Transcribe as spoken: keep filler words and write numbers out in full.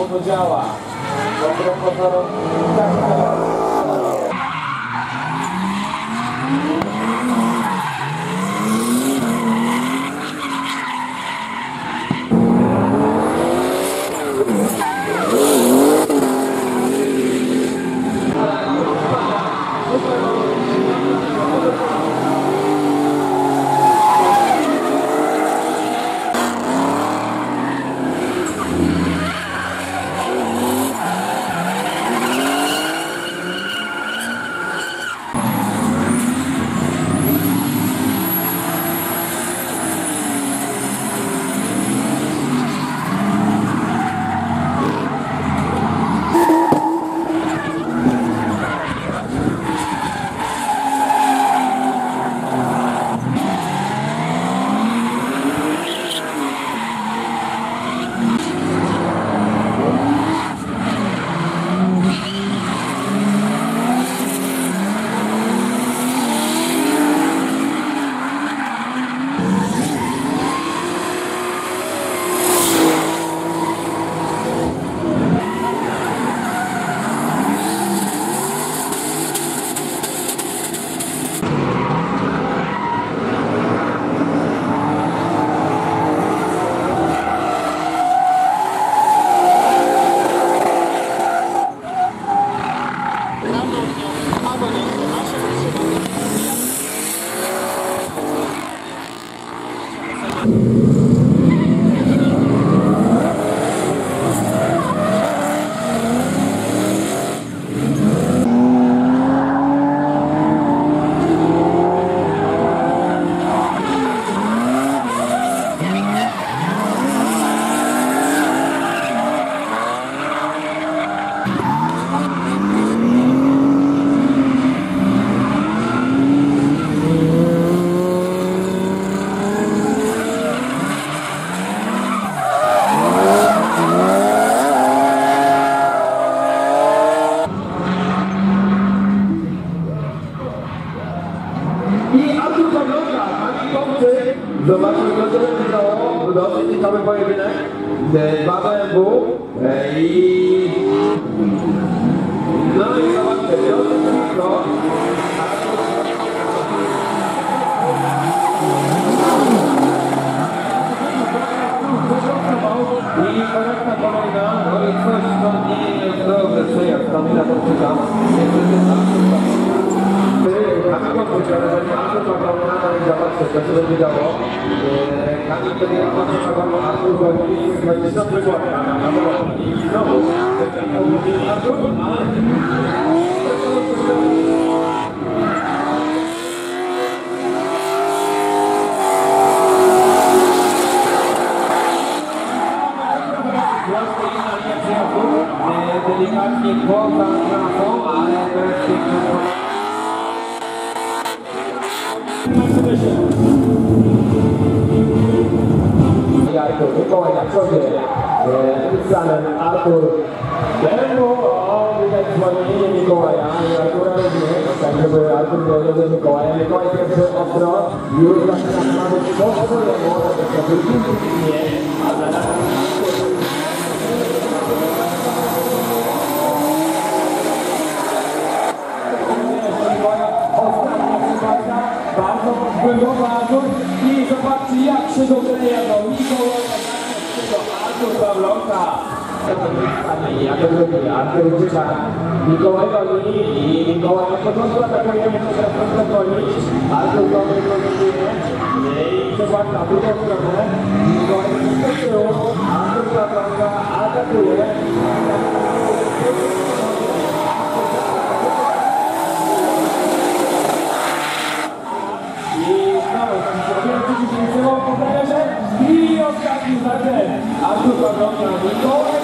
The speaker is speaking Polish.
podziała. Dobro pozorom, tak, zobaczmy, co to będzie dało. Dosyć ciekawy pojedynek. dwa B M W i... No i zobaczcie, dosyć blisko. I korekta kolejna, no i coś tam nie jest dobrze, co jak tam na to czytam. Kamil Kowicz, ale zanim Artur Pawlona, no i zobaczcie, co się będzie działo. Kamil wtedy Artur Pawlona, Artur Pawlona, dwadzieścia przykład, na dole. I znowu, Artur, ale... Delikatnie poza trasą, ale wreszcie Artur, Mikołaj na przodzie, Zanem Artur Demo, o, widać zwolnienie Mikołaja i Artura również, tak żeby Artur miał do Mikołaja. Mikołaj pierwszy ostro, już zaczyna mamy po swojemu, to jest nie, ale bardzo wpływowy Artur i zobaczcie, jak się doleje do Mikołaja, do Artur Pawlonka. Jak to zrobi? Artur ucieka, Mikołaj goni i Mikołaj na początku atakuje, muszę teraz prosto gonić. Artur goni, goni i zobaczcie na drugą stronę. Mikołaj z tyłu, Artur Pawlonka atakuje. I ostatni zakręt. Artur Pawlonka, Mikołaj